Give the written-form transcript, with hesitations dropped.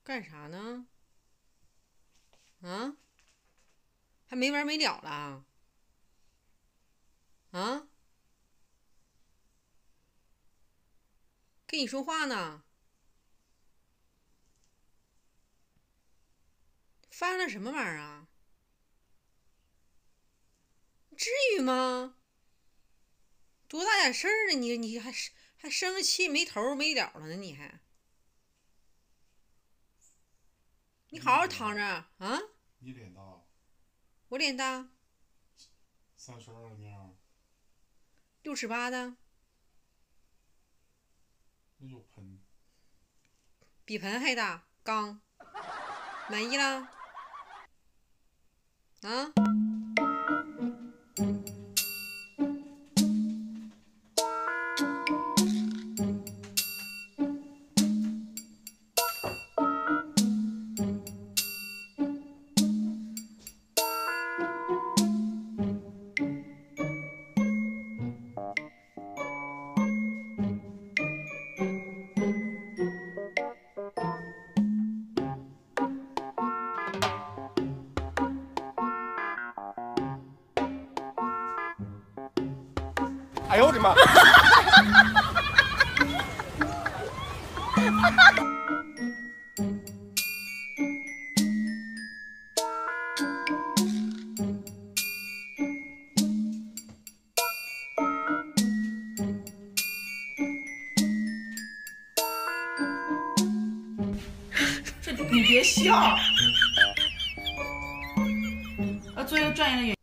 干啥呢？啊？还没完没了了？啊？跟你说话呢。发生了什么玩意儿啊？至于吗？多大点事儿啊？你还生个气没头没了了呢？你好好躺着啊！ 你脸大， 我脸大， 32的面， 6尺8的， 那有喷。 比盆还大，刚满意了啊？ 哎呦我的妈！ 这你别笑，要做一个专业的演员。